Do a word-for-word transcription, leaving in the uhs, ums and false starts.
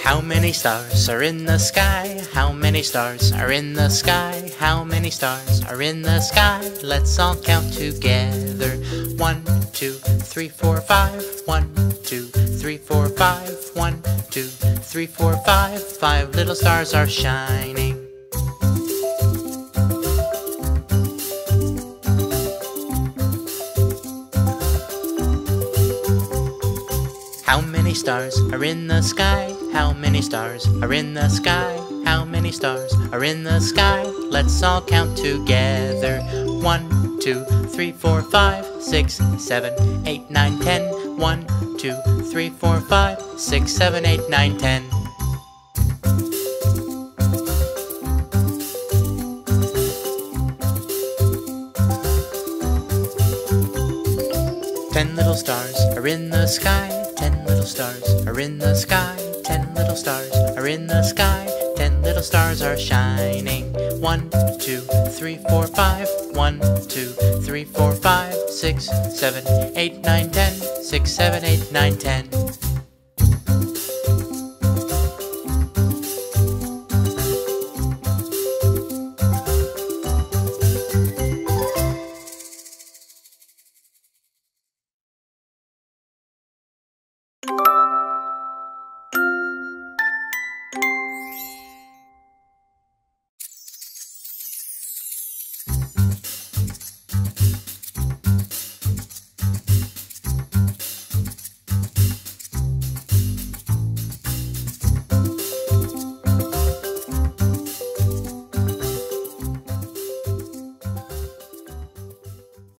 How many stars are in the sky? How many stars are in the sky? How many stars are in the sky? Let's all count together. One, two, three, four, five. One, two, three, four, five. One, two, three, four, five. Five little stars are shining. How many stars are in the sky? How many stars are in the sky? How many stars are in the sky? Let's all count together. One, two, three, four, five, six, seven, eight, nine, ten. One, two, three, four, five, six, seven, eight, nine, ten. Ten little stars are in the sky. Ten little stars are in the sky. Ten little stars are in the sky. Ten little stars are shining. One, two, three, four, five. One, two, three, four, five. Six, seven, eight, nine, ten. Six, seven, eight, nine, ten.